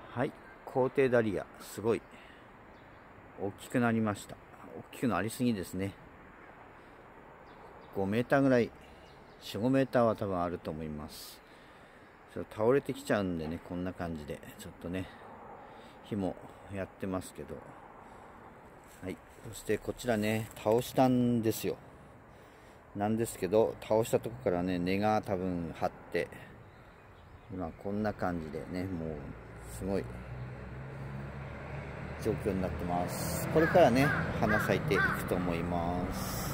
はい、皇帝ダリア、すごい大きくなりました。大きくなりすぎですね。5メーターぐらい、4、5メーターは多分あると思います。倒れてきちゃうんでね、こんな感じで、ちょっとね、火もやってますけど。はい、そしてこちらね、倒したんですよ。なんですけど、倒したとこからね、根が多分張って、今こんな感じでね、もうすごい状況になってます。これからね、花咲いていくと思います。